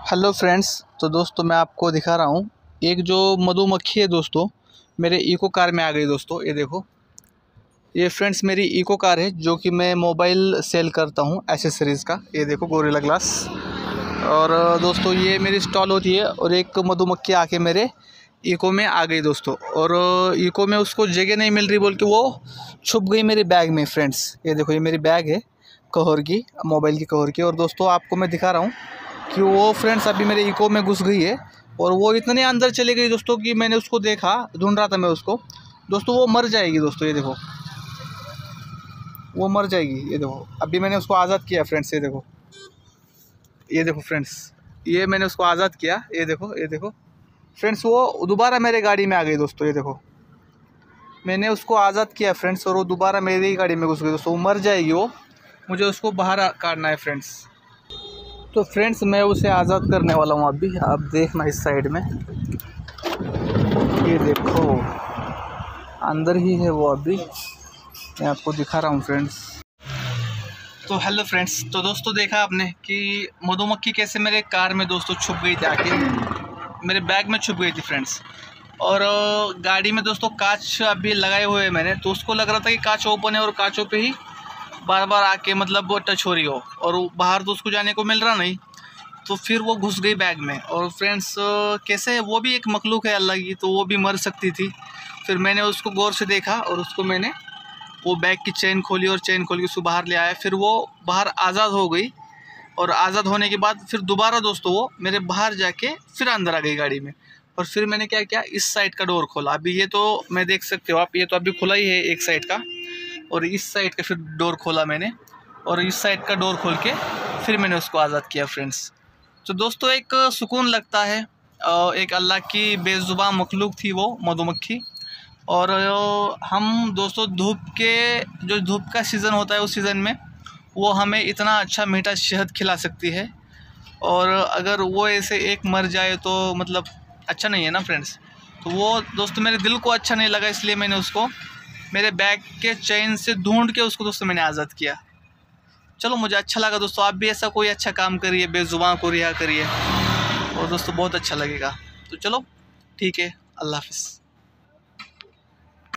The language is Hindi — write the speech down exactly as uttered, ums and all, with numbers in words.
Hello friends. तो दोस्तों मैं आपको दिखा रहा हूँ एक जो मधुमक्खी है दोस्तों, मेरे इको कार में आ गई दोस्तों। ये देखो, ये फ्रेंड्स मेरी इको कार है जो कि मैं मोबाइल सेल करता हूँ एसेसरीज़ का। ये देखो गोरिल्ला ग्लास। और दोस्तों ये मेरी स्टॉल होती है और एक मधुमक्खी आके मेरे इको में आ गई दोस्तों। और इको में उसको जगह नहीं मिल रही बोल के वो छुप गई मेरे बैग में फ्रेंड्स। ये देखो, ये मेरी बैग है कवर की, मोबाइल की कवर की। और दोस्तों आपको मैं दिखा रहा हूँ कि वो फ्रेंड्स अभी मेरे इको में घुस गई है और वो इतने अंदर चली गई दोस्तों कि मैंने उसको देखा, ढूंढ रहा था मैं उसको दोस्तों। वो मर जाएगी दोस्तों, ये देखो वो मर जाएगी। ये देखो अभी मैंने उसको आज़ाद किया फ्रेंड्स। ये देखो, ये देखो फ्रेंड्स, ये मैंने उसको आज़ाद किया। ये देखो, ये देखो फ्रेंड्स, वो दोबारा मेरे गाड़ी में आ गई दोस्तों। ये देखो मैंने उसको आज़ाद किया फ्रेंड्स और वो दोबारा मेरी गाड़ी में घुस गई दोस्तों। वो मर जाएगी, वो मुझे उसको बाहर काटना है फ्रेंड्स। तो फ्रेंड्स मैं उसे आज़ाद करने वाला हूँ अभी। आप देखना इस साइड में, ये देखो अंदर ही है वो अभी, मैं आपको दिखा रहा हूँ फ्रेंड्स। तो हेलो फ्रेंड्स, तो दोस्तों देखा आपने कि मधुमक्खी कैसे मेरे कार में दोस्तों छुप गई थी, आके मेरे बैग में छुप गई थी फ्रेंड्स। और गाड़ी में दोस्तों कांच अभी लगाए हुए हैं मैंने, तो उसको लग रहा था कि कांच ओपन है और कांचों पे ही बार बार आके मतलब वो टच हो रही हो और बाहर तो उसको जाने को मिल रहा नहीं। तो फिर वो घुस गई बैग में। और फ्रेंड्स कैसे, वो भी एक मखलूक है अल्लाह की, तो वो भी मर सकती थी। फिर मैंने उसको गौर से देखा और उसको मैंने वो बैग की चेन खोली और चेन खोल के उसको बाहर ले आया। फिर वो बाहर आज़ाद हो गई और आज़ाद होने के बाद फिर दोबारा दोस्तों वो मेरे बाहर जाके फिर अंदर आ गई गाड़ी में। और फिर मैंने क्या किया, इस साइड का डोर खोला। अभी ये तो मैं देख सकते हो आप, ये तो अभी खुला ही है एक साइड का, और इस साइड का फिर डोर खोला मैंने और इस साइड का डोर खोल के फिर मैंने उसको आज़ाद किया फ्रेंड्स। तो दोस्तों एक सुकून लगता है, एक अल्लाह की बेज़ुबान मखलूक थी वो मधुमक्खी। और हम दोस्तों धूप के, जो धूप का सीज़न होता है उस सीज़न में वो हमें इतना अच्छा मीठा शहद खिला सकती है। और अगर वो ऐसे एक मर जाए तो मतलब अच्छा नहीं है ना फ्रेंड्स। तो वो दोस्तों मेरे दिल को अच्छा नहीं लगा, इसलिए मैंने उसको मेरे बैग के चेन से ढूंढ के उसको दोस्तों मैंने आज़ाद किया। चलो मुझे अच्छा लगा दोस्तों। आप भी ऐसा कोई अच्छा काम करिए, बेज़ुबान को रिहा करिए और दोस्तों बहुत अच्छा लगेगा। तो चलो ठीक है, अल्लाह हाफ़िज़।